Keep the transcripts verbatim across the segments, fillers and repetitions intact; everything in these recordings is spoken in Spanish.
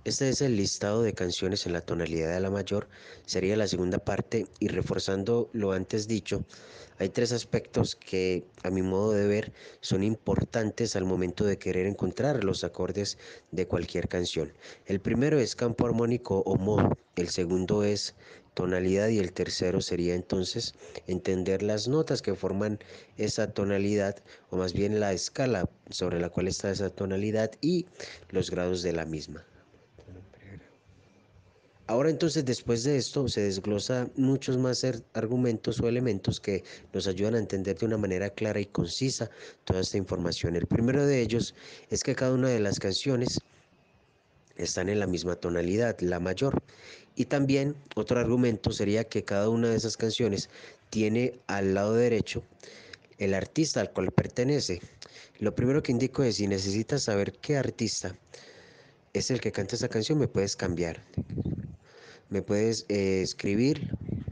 Este es el listado de canciones en la tonalidad de la mayor, sería la segunda parte y reforzando lo antes dicho, hay tres aspectos que a mi modo de ver son importantes al momento de querer encontrar los acordes de cualquier canción. El primero es campo armónico o modo, el segundo es tonalidad y el tercero sería entonces entender las notas que forman esa tonalidad o más bien la escala sobre la cual está esa tonalidad y los grados de la misma. Ahora entonces después de esto se desglosa muchos más er- argumentos o elementos que nos ayudan a entender de una manera clara y concisa toda esta información. El primero de ellos es que cada una de las canciones están en la misma tonalidad, la mayor. Y también otro argumento sería que cada una de esas canciones tiene al lado derecho el artista al cual pertenece. Lo primero que indico es si necesitas saber qué artista es el que canta esa canción, me puedes cambiar. Me puedes eh, escribir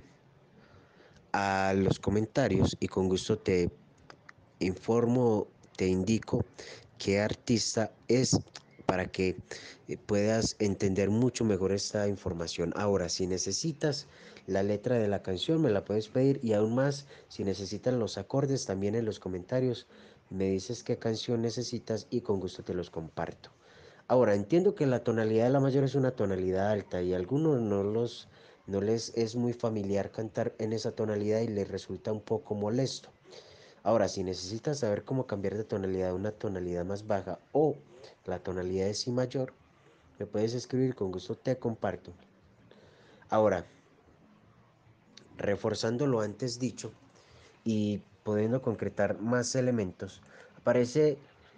a los comentarios y con gusto te informo, te indico qué artista es para que eh, puedas entender mucho mejor esta información. Ahora, si necesitas la letra de la canción, me la puedes pedir y aún más, si necesitan los acordes, también en los comentarios me dices qué canción necesitas y con gusto te los comparto. Ahora, entiendo que la tonalidad de la mayor es una tonalidad alta y a algunos no los no les es muy familiar cantar en esa tonalidad y les resulta un poco molesto. Ahora, si necesitas saber cómo cambiar de tonalidad a una tonalidad más baja o la tonalidad de si mayor, me puedes escribir, con gusto te comparto. Ahora, reforzando lo antes dicho y pudiendo concretar más elementos, aparece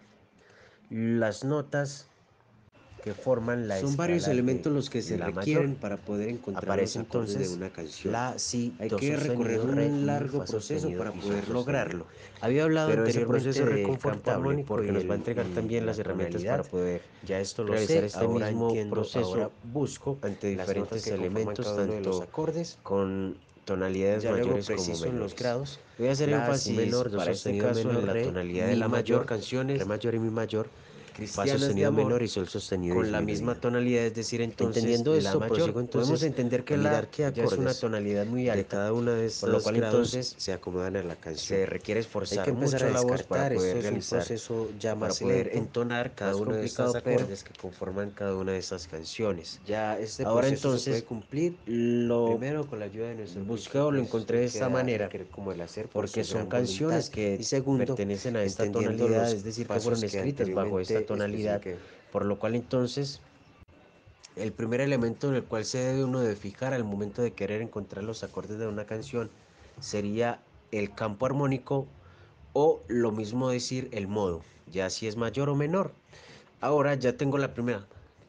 las notas que forman la Son varios elementos los que se requieren mayor. Para poder encontrar Aparece los acordes de una canción. La, si, Hay que recorrer un largo mi, proceso para poder lograrlo. Había hablado Pero anteriormente ese proceso de campo armónico porque nos va a entregar también las herramientas para poder ya esto lo realizar sé, este ahora mismo entiendo, proceso. Ahora busco ante diferentes elementos tanto los acordes con tonalidades ya mayores como menores. En los grados. Voy a hacer la, énfasis si menor, para este caso menor, en la re, tonalidad de la mayor, canciones, re mayor y mi mayor, fa sostenido menor y sol sostenido con disminuido. La misma tonalidad, es decir, entonces entendiendo esto, la mayor, entonces, podemos entender que la que ya es una tonalidad muy alta, de cada una de estas por lo cual entonces se acomodan a la canción. Se requiere esforzar Hay que empezar mucho a la voz para poder esto realizar, es un proceso ya más para poder lento, entonar cada uno de estos acordes que conforman cada una de estas canciones. Ya este Ahora entonces se puede cumplir lo primero con la ayuda de nuestro busqué o lo encontré de esta manera como el hacer por porque son canciones que y segundo pertenecen a esta tonalidad, es decir, que fueron escritas bajo esta tonalidad, por lo cual entonces el primer elemento en el cual se debe uno de fijar al momento de querer encontrar los acordes de una canción sería el campo armónico o lo mismo decir el modo, ya si es mayor o menor. Ahora ya tengo la primera,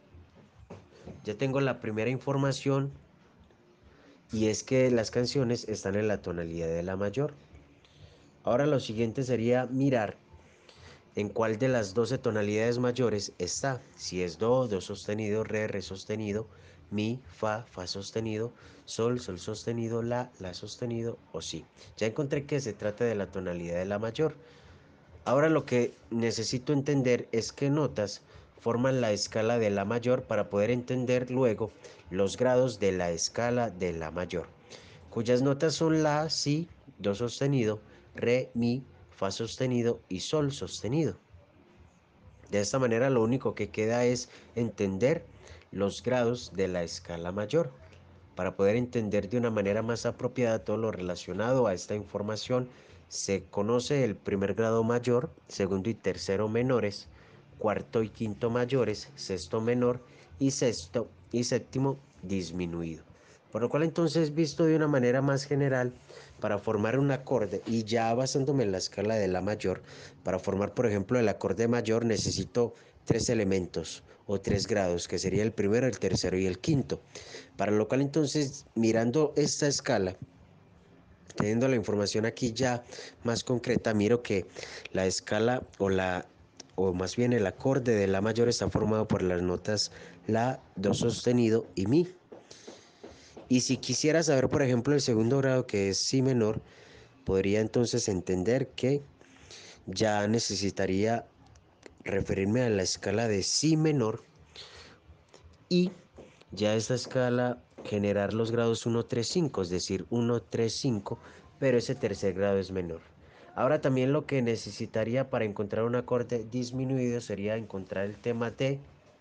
ya tengo la primera información y es que las canciones están en la tonalidad de la mayor. Ahora lo siguiente sería mirar en cuál de las doce tonalidades mayores está, si es do, do sostenido, re, re sostenido, mi, fa, fa sostenido, sol, sol sostenido, la, la sostenido o si. Ya encontré que se trata de la tonalidad de la mayor. Ahora lo que necesito entender es qué notas forman la escala de la mayor para poder entender luego los grados de la escala de la mayor, cuyas notas son la, si, do sostenido, re, mi, fa sostenido y sol sostenido. De esta manera lo único que queda es entender los grados de la escala mayor. Para poder entender de una manera más apropiada todo lo relacionado a esta información, se conoce el primer grado mayor, segundo y tercero menores, cuarto y quinto mayores, sexto menor y sexto y séptimo disminuido. Por lo cual entonces, visto de una manera más general, para formar un acorde y ya basándome en la escala de la mayor, para formar por ejemplo el acorde mayor necesito tres elementos o tres grados, que sería el primero, el tercero y el quinto. Para lo cual entonces, mirando esta escala, teniendo la información aquí ya más concreta, miro que la escala o la o más bien el acorde de la mayor está formado por las notas la, do sostenido y mi. Y si quisiera saber, por ejemplo, el segundo grado que es si menor, podría entonces entender que ya necesitaría referirme a la escala de si menor y ya esta escala generar los grados uno, tres, cinco, es decir, uno, tres, cinco, pero ese tercer grado es menor. Ahora también lo que necesitaría para encontrar un acorde disminuido sería encontrar el tema de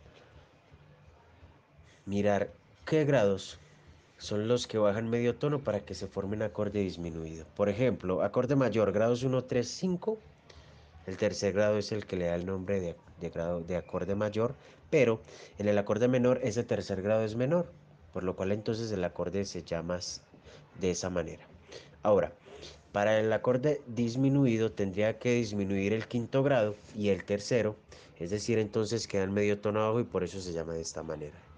mirar qué grados son los que bajan medio tono para que se forme un acorde disminuido. Por ejemplo, acorde mayor, grados uno, tres, cinco. El tercer grado es el que le da el nombre de, de grado de acorde mayor, pero en el acorde menor ese tercer grado es menor, por lo cual entonces el acorde se llama de esa manera. Ahora, para el acorde disminuido tendría que disminuir el quinto grado y el tercero, es decir, entonces queda en medio tono abajo y por eso se llama de esta manera.